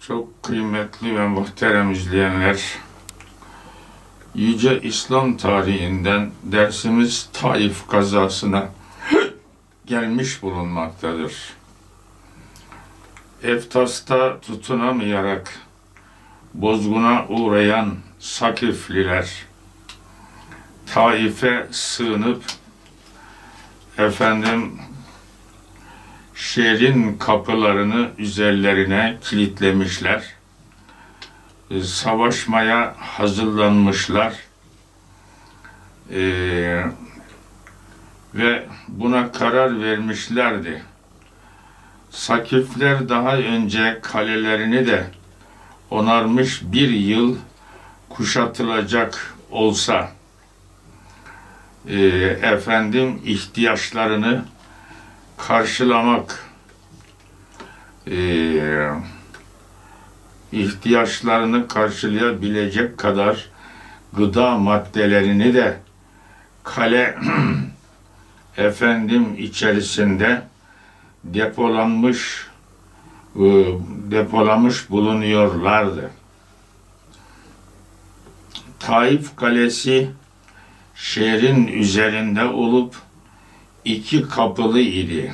Çok kıymetli ve muhterem izleyenler, Yüce İslam tarihinden dersimiz Taif gazasına gelmiş bulunmaktadır. Eftas'ta tutunamayarak bozguna uğrayan Sakifliler, Taif'e sığınıp şehrin kapılarını üzerlerine kilitlemişler. Savaşmaya hazırlanmışlar. Ve buna karar vermişlerdi. Sakifler daha önce kalelerini de onarmış, bir yıl kuşatılacak olsa ihtiyaçlarını karşılamak, ihtiyaçlarını karşılayabilecek kadar gıda maddelerini de kale içerisinde depolamış bulunuyorlardı. Taif Kalesi şehrin üzerinde olup iki kapılı idi.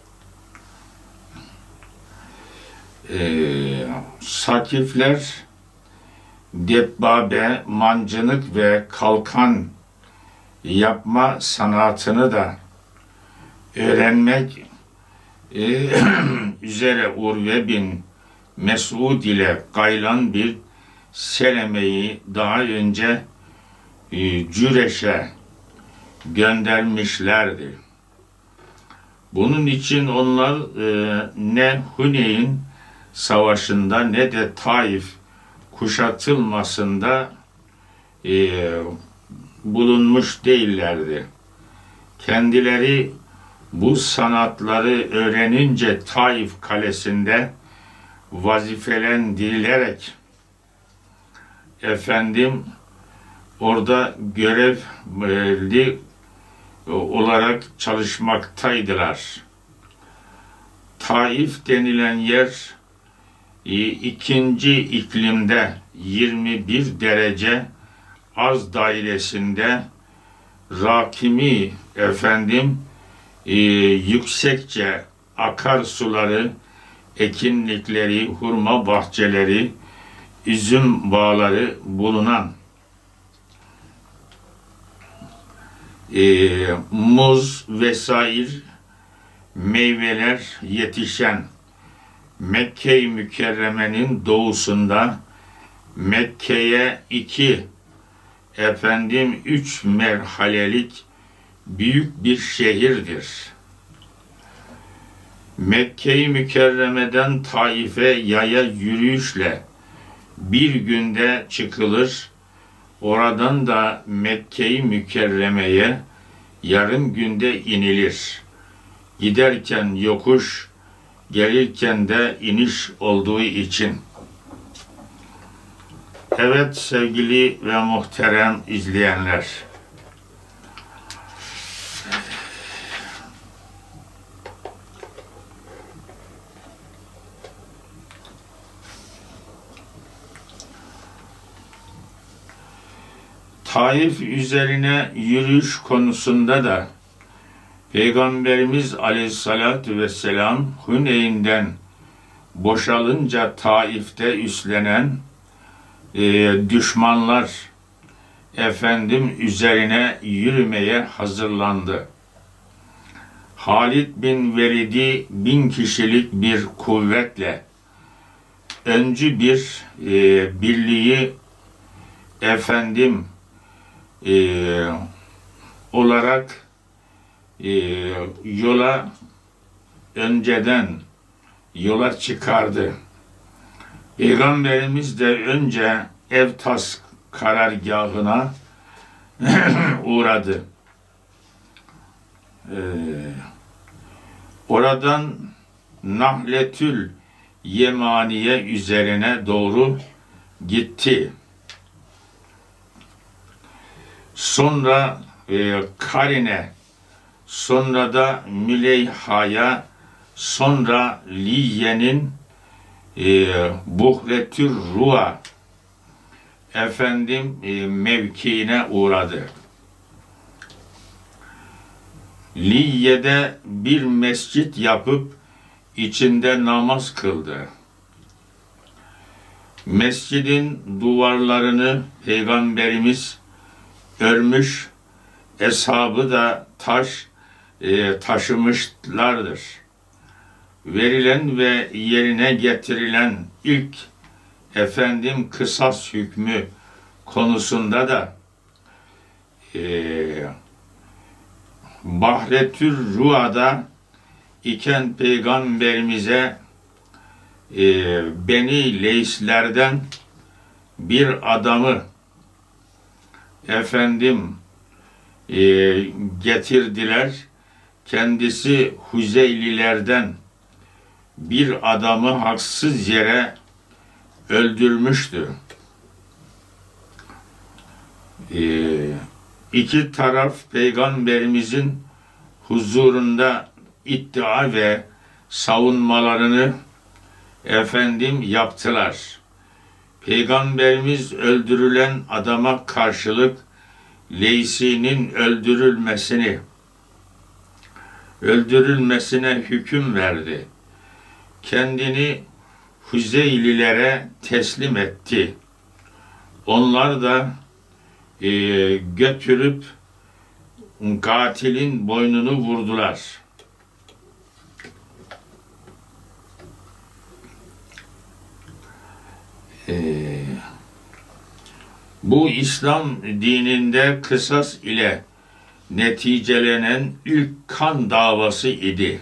Sakifler debbabe, mancınık ve kalkan yapma sanatını da öğrenmek üzere Urve bin Mesud ile Gaylan bir Seleme'yi daha önce Cüreş'e göndermişlerdi. Bunun için onlar ne Huneyn Savaşı'nda ne de Taif kuşatılmasında bulunmuş değillerdi. Kendileri bu sanatları öğrenince Taif Kalesi'nde vazifelendirilerek orada görevli olarak çalışmaktaydılar. Taif denilen yer ikinci iklimde 21 derece arz dairesinde rakimi yüksekçe akarsuları, ekinlikleri, hurma bahçeleri, üzüm bağları bulunan, muz vesaire meyveler yetişen Mekke-i Mükerreme'nin doğusunda Mekke'ye 3 merhalelik büyük bir şehirdir. Mekke-i Mükerreme'den Taif'e yaya yürüyüşle bir günde çıkılır. Oradan da Mekke-i Mükerreme'ye yarım günde inilir. Giderken yokuş, gelirken de iniş olduğu için. Evet sevgili ve muhterem izleyenler, Taif üzerine yürüyüş konusunda da Peygamberimiz Aleyhisselatü Vesselam Huneyn'den boşalınca Taif'te üstlenen düşmanlar üzerine yürümeye hazırlandı. Halid bin Velid'i 1000 kişilik bir kuvvetle öncü bir birliği olarak önceden yola çıkardı. Peygamberimiz de önce Eftas karargahına uğradı. Oradan Nahletül Yemaniye üzerine doğru gitti. Sonra Karine, sonra da Müleyha'ya, sonra Liye'nin Buhretür Ruha mevkiine uğradı. Liye'de bir mescit yapıp içinde namaz kıldı. Mescidin duvarlarını Peygamberimiz örmüş, eshabı da taşımışlardır. Verilen ve yerine getirilen ilk kısas hükmü konusunda da Bahretür Rua'da iken Peygamberimize Beni Leyslerden bir adamı getirdiler. Kendisi Huzeylilerden bir adamı haksız yere öldürmüştü. İki taraf Peygamberimizin huzurunda iddia ve savunmalarını yaptılar. Peygamberimiz öldürülen adama karşılık Leysi'nin öldürülmesine hüküm verdi. Kendini Huzeylilere teslim etti. Onlar da götürüp katilin boynunu vurdular. Bu İslam dininde kısas ile neticelenen ilk kan davası idi.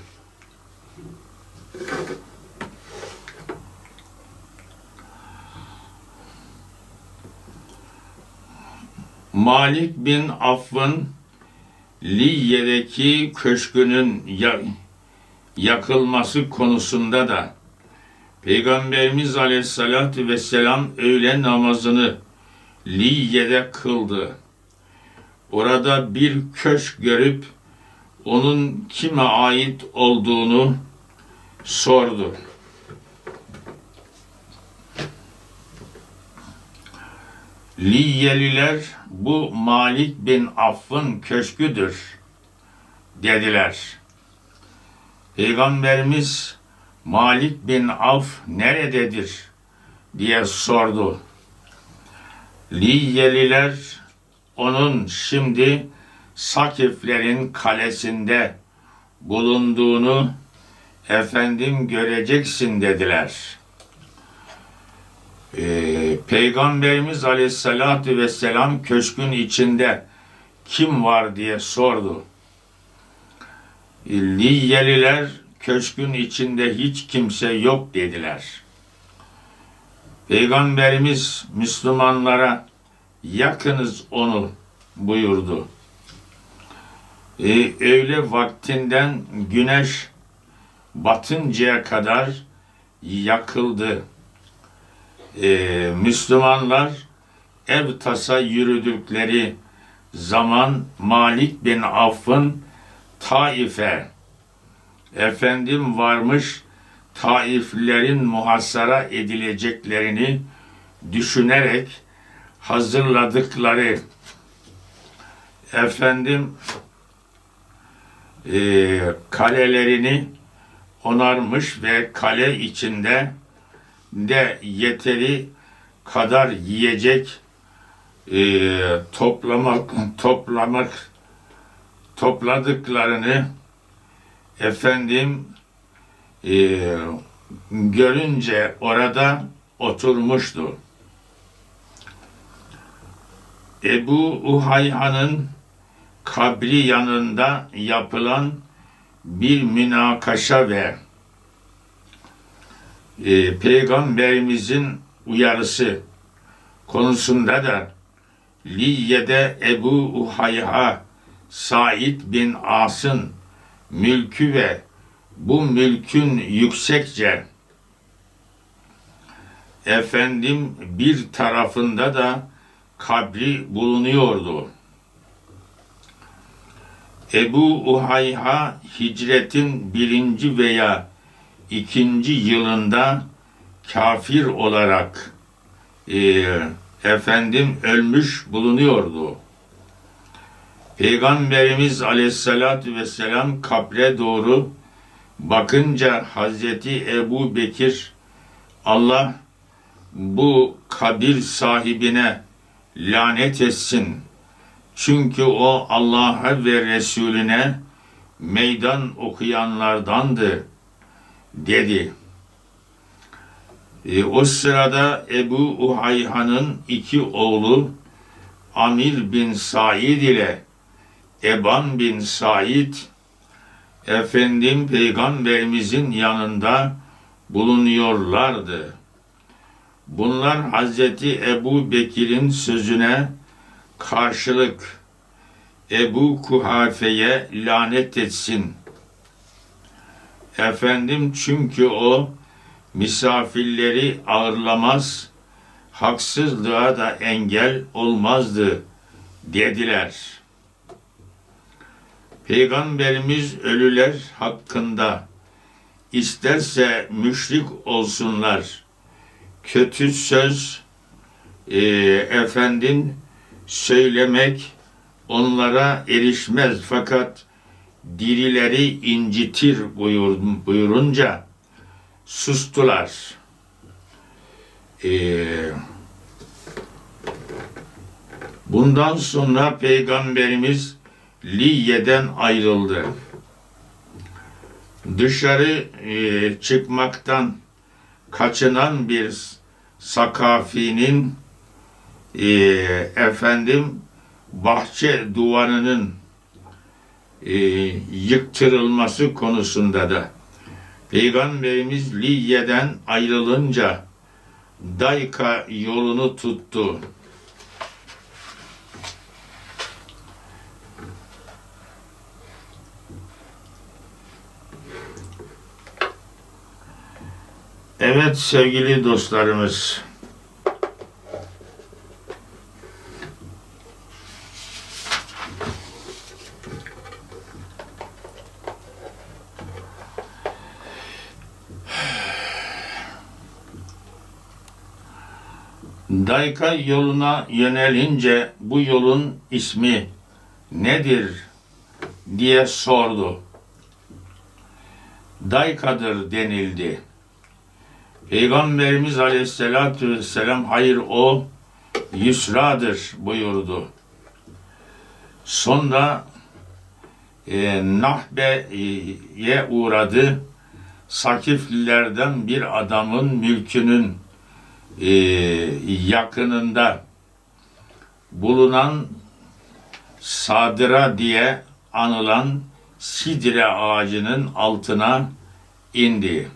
Malik bin Avf'ın Liye'deki köşkünün yakılması konusunda da Peygamberimiz Aleyhisselatü Vesselam öğle namazını Liye'de kıldı. Orada bir köşk görüp onun kime ait olduğunu sordu. Liyeliler bu Malik bin Avf'ın köşküdür dediler. Peygamberimiz Malik bin Avf nerededir diye sordu. Liyeliler onun şimdi Sakiflerin kalesinde bulunduğunu göreceksin dediler. Peygamberimiz Aleyhisselatü Vesselam köşkün içinde kim var diye sordu. Liyeliler köşkün içinde hiç kimse yok dediler. Peygamberimiz Müslümanlara yakınız onu buyurdu. Öğle vaktinden güneş batıncaya kadar yakıldı. Müslümanlar ev tasa yürüdükleri zaman Malik bin Avf'ın Taif'e varmış, Taiflilerin muhasara edileceklerini düşünerek hazırladıkları kalelerini onarmış ve kale içinde de yeteri kadar yiyecek topladıklarını görünce orada oturmuştu. Ebu Uhayha'nın kabri yanında yapılan bir münakaşa ve Peygamberimizin uyarısı konusunda da Liye'de Ebu Uhayha Said bin As'ın mülkü ve bu mülkün yüksekçe bir tarafında da kabri bulunuyordu. Ebu Uhayha hicretin 1. veya 2. yılında kafir olarak ölmüş bulunuyordu. Peygamberimiz Aleyhisselatü Vesselam kabre doğru bakınca Hazreti Ebu Bekir, Allah bu kabir sahibine lanet etsin. Çünkü o Allah'a ve Resulüne meydan okuyanlardandı dedi. O sırada Ebu Uhayha'nın 2 oğlu Amir bin Said ile Eban bin Said Peygamberimizin yanında bulunuyorlardı. Bunlar Hazreti Ebu Bekir'in sözüne karşılık Ebu Kuhafe'ye lanet etsin. Çünkü o misafirleri ağırlamaz, haksızlığa da engel olmazdı dediler. Peygamberimiz ölüler hakkında isterse müşrik olsunlar, kötü söz söylemek onlara erişmez, fakat dirileri incitir buyurunca sustular. Bundan sonra Peygamberimiz Liye'den ayrıldı. Dışarı çıkmaktan kaçınan bir sakafinin bahçe duvarının yıktırılması konusunda da Peygamberimiz Liye'den ayrılınca Dayka yolunu tuttu. Evet sevgili dostlarımız, Dayka yoluna yönelince bu yolun ismi nedir diye sordu. Dayka'dır denildi. Peygamberimiz Aleyhisselatü Vesselam hayır o Yusra'dır buyurdu. Sonra Nahbe'ye uğradı. Sakiflilerden bir adamın mülkünün yakınında bulunan Sadıra diye anılan sidre ağacının altına indi.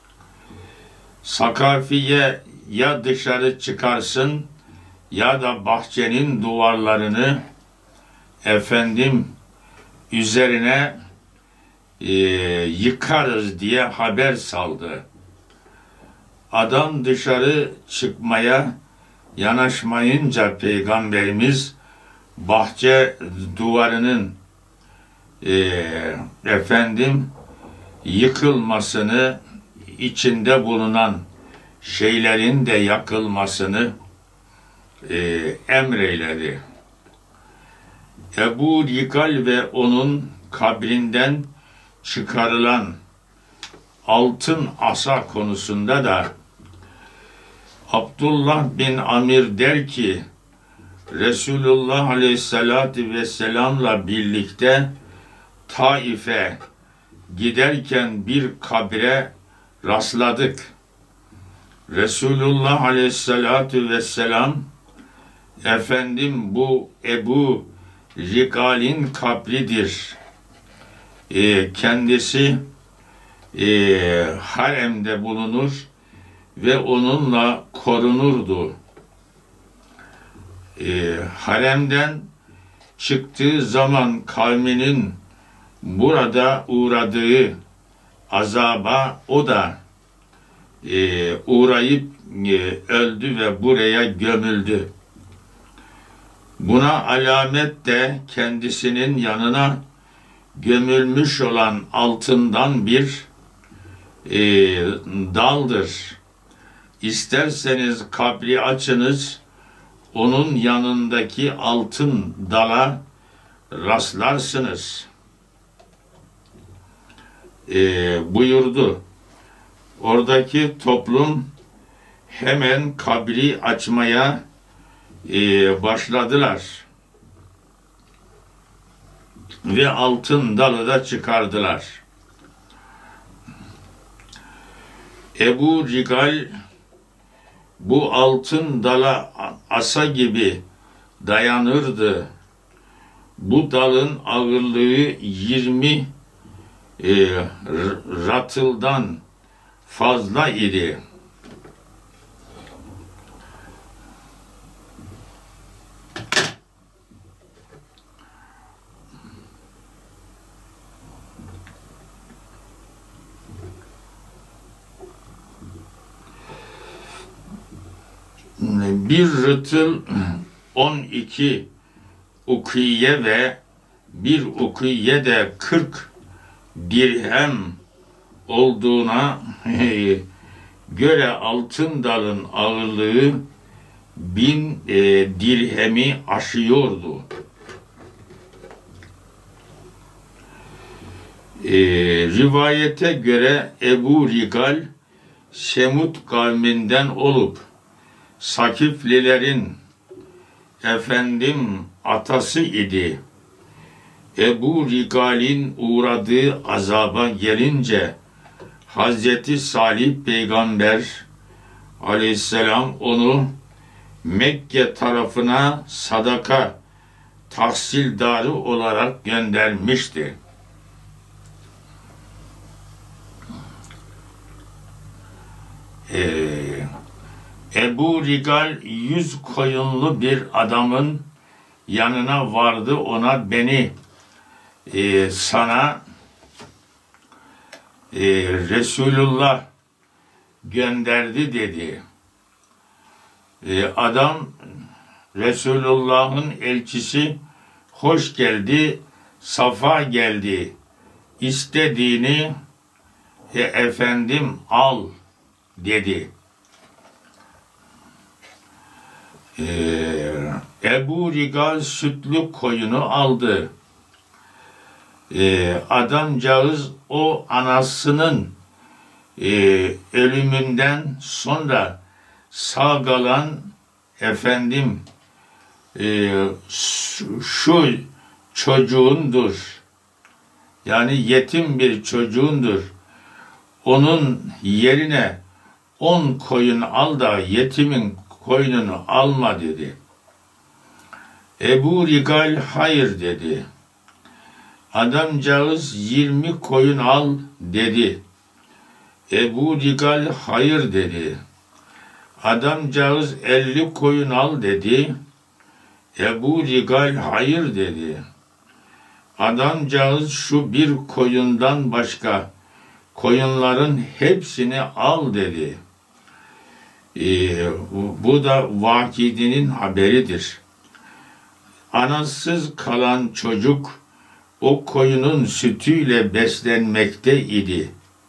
Sakafiye ya dışarı çıkarsın ya da bahçenin duvarlarını üzerine yıkarız diye haber saldı. Adam dışarı çıkmaya yanaşmayınca Peygamberimiz bahçe duvarının yıkılmasını, içinde bulunan şeylerin de yakılmasını emreyledi. Ebu Rikal ve onun kabrinden çıkarılan altın asa konusunda da Abdullah bin Amir der ki, Resulullah Aleyhisselatü Vesselam'la birlikte Taif'e giderken bir kabre rastladık. Resulullah Aleyhisselatü Vesselam, bu Ebu Rikal'in kabridir. Kendisi haremde bulunur ve onunla korunurdu. Haremden çıktığı zaman kavminin burada uğradığı azaba o da uğrayıp öldü ve buraya gömüldü. Buna alamet de kendisinin yanına gömülmüş olan altından bir daldır. İsterseniz kabri açınız, onun yanındaki altın dala rastlarsınız buyurdu. Oradaki toplum hemen kabri açmaya başladılar ve altın dalı da çıkardılar. Ebu Rigal bu altın dala asa gibi dayanırdı. Bu dalın ağırlığı 20 ratıldan fazla idi. Bir rıtıl 12 ukiye ve bir ukiye de 40 dirhem olduğuna göre altın dalın ağırlığı 1000 dirhemi aşıyordu. Rivayete göre Ebu Rigal Semud kavminden olup Sakiflilerin atası idi. Ebu Rigal'in uğradığı azaba gelince Hazreti Salih Peygamber aleyhisselam onu Mekke tarafına sadaka tahsildarı olarak göndermişti. Ebu Rigal 100 koyunlu bir adamın yanına vardı, ona beni sana Resulullah gönderdi dedi. Adam Resulullah'ın elçisi hoş geldi, safa geldi, istediğini efendim al dedi. Ebu Rigal sütlü koyunu aldı. Adamcağız o anasının ölümünden sonra sağ kalan şu çocuğundur. Yani yetim bir çocuğundur. Onun yerine 10 koyun al da yetimin koyununu alma dedi. Ebu Rigal hayır dedi. Adamcağız 20 koyun al dedi. Ebu Rigal hayır dedi. Adamcağız 50 koyun al dedi. Ebu Rigal hayır dedi. Adamcağız şu bir koyundan başka koyunların hepsini al dedi. Bu da Vakidinin haberidir. Anasız kalan çocuk o koyunun sütüyle beslenmekte idi.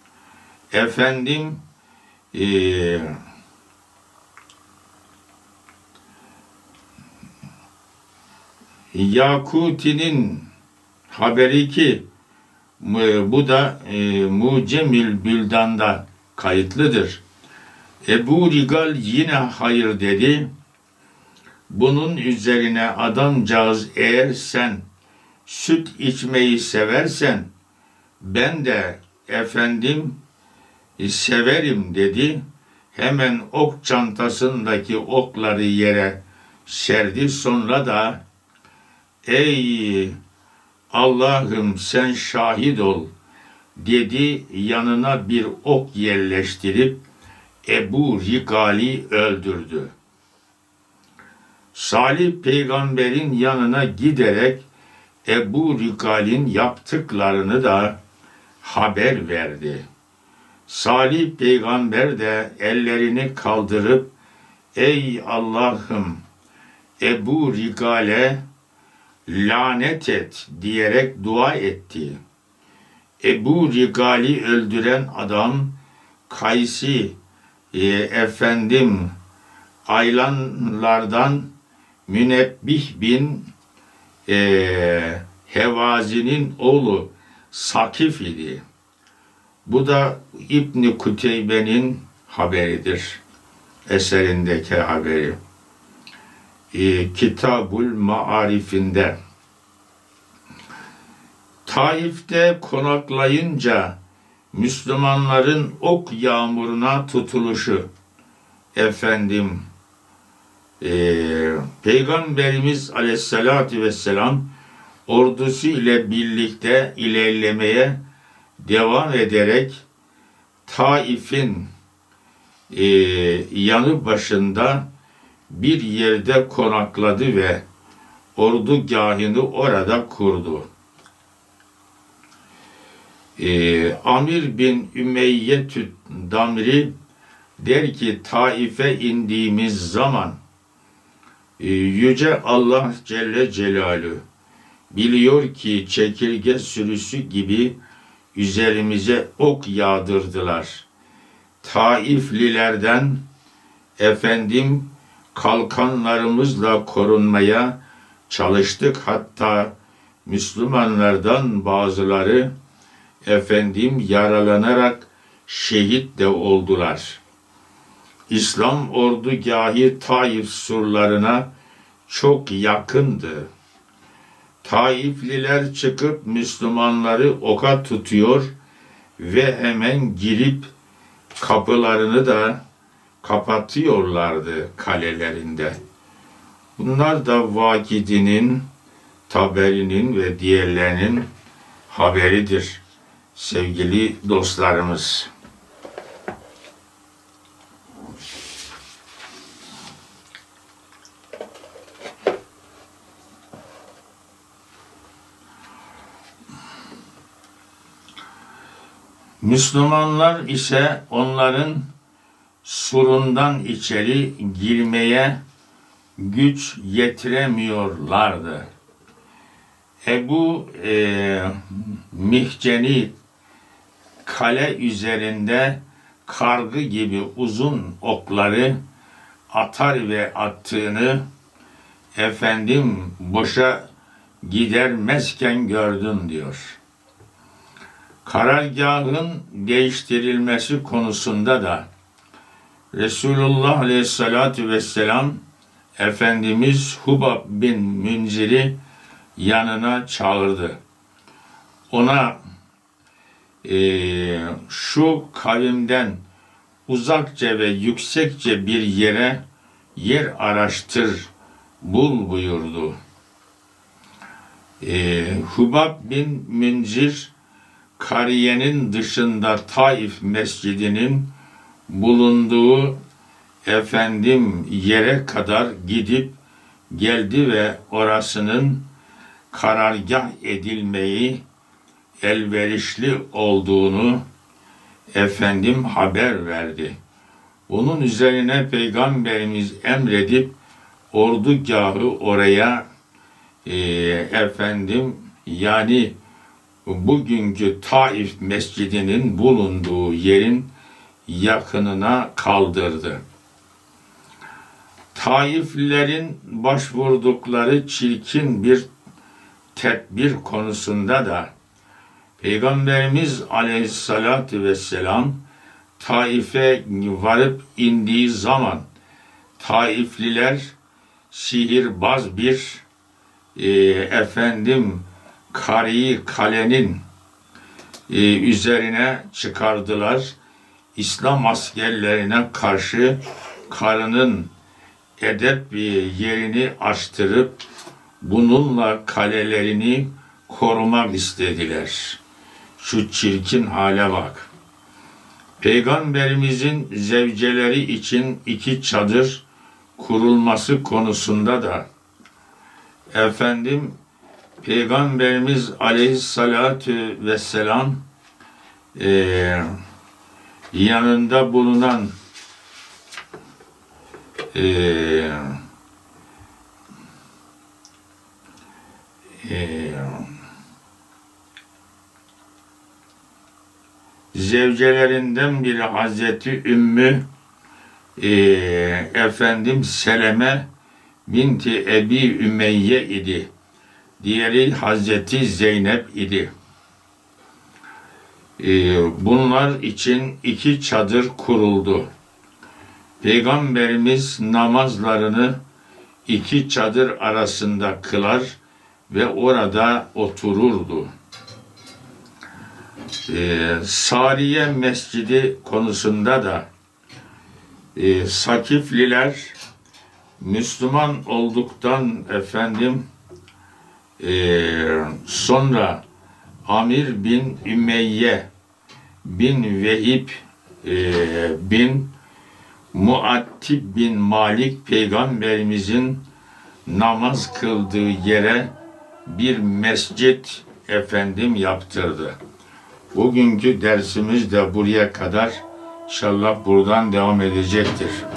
Yakuti'nin haberi ki bu da Mucemül Büldan'da kayıtlıdır. Ebu Rigal yine hayır dedi. Bunun üzerine adamcağız eğer sen süt içmeyi seversen ben de severim dedi. Hemen ok çantasındaki okları yere serdi. Sonra da ey Allah'ım sen şahit ol dedi. Yanına bir ok yerleştirip Ebu Rigal'i öldürdü. Salih peygamberin yanına giderek Ebu Rigal'in yaptıklarını da haber verdi. Salih peygamber de ellerini kaldırıp ey Allah'ım Ebu Rigal'e lanet et diyerek dua etti. Ebu Rigal'i öldüren adam Kaysi efendim Aylanlardan Münebbih bin Hevazi'nin oğlu Sakif idi. Bu da İbn-i Kuteybe'nin haberidir. Eserindeki haberi. Kitabul Maarif'inde. Taif'te konaklayınca Müslümanların ok yağmuruna tutuluşu, efendim Peygamberimiz Aleyhisselatü Vesselam ordusu ile birlikte ilerlemeye devam ederek Taif'in yanı başında bir yerde konakladı ve ordugahını orada kurdu. Amir bin Ümeyye Damri der ki, Taif'e indiğimiz zaman Yüce Allah Celle Celaluhu biliyor ki çekirge sürüsü gibi üzerimize ok yağdırdılar. Taiflilerden efendim kalkanlarımızla korunmaya çalıştık. Hatta Müslümanlardan bazıları efendim yaralanarak şehit de oldular. İslam ordugahı Taif surlarına çok yakındı. Taifliler çıkıp Müslümanları oka tutuyor ve hemen girip kapılarını da kapatıyorlardı kalelerinde. Bunlar da Vakidinin, Taberi'nin ve diğerlerinin haberidir sevgili dostlarımız. Müslümanlar ise onların surundan içeri girmeye güç yetiremiyorlardı. Ebu Mihceni kale üzerinde kargı gibi uzun okları atar ve attığını efendim boşa gidermezken gördüm diyor. Karargahın değiştirilmesi konusunda da Resulullah Aleyhisselatü Vesselam Efendimiz Hubab bin Münzir'i yanına çağırdı. Ona şu kavimden uzakça ve yüksekçe bir yer araştır, bul buyurdu. Hubab bin Münzir kariyenin dışında Taif mescidinin bulunduğu efendim yere kadar gidip geldi ve orasının karargah edilmeyi elverişli olduğunu efendim haber verdi. Bunun üzerine Peygamberimiz emredip ordugahı oraya efendim yani bugünkü Taif mescidinin bulunduğu yerin yakınına kaldırdı. Taiflilerin başvurdukları çirkin bir tedbir konusunda da Peygamberimiz Aleyhisselatü Vesselam Taif'e varıp indiği zaman Taifliler sihirbaz bir efendim kariyi kalenin üzerine çıkardılar. İslam askerlerine karşı karının edep yerini açtırıp bununla kalelerini korumak istediler. Şu çirkin hale bak. Peygamberimizin zevceleri için 2 çadır kurulması konusunda da efendim Peygamberimiz Aleyhisselatü Vesselam yanında bulunan zevcelerinden biri Hazreti Ümmü efendim Seleme binti Ebi Ümeyye idi. Diğeri Hazreti Zeynep idi. Bunlar için 2 çadır kuruldu. Peygamberimiz namazlarını 2 çadır arasında kılar ve orada otururdu. Sariye Mescidi konusunda da Sakifliler Müslüman olduktan sonra Amir bin Ümeyye bin Vehib bin Muattib bin Malik Peygamberimizin namaz kıldığı yere bir mescit yaptırdı. Bugünkü dersimiz de buraya kadar. İnşallah buradan devam edecektir.